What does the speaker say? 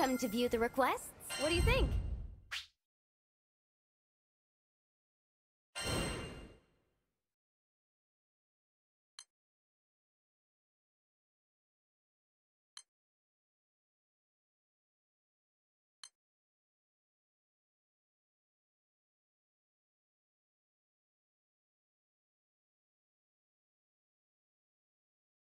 come to view the requests? What do you think?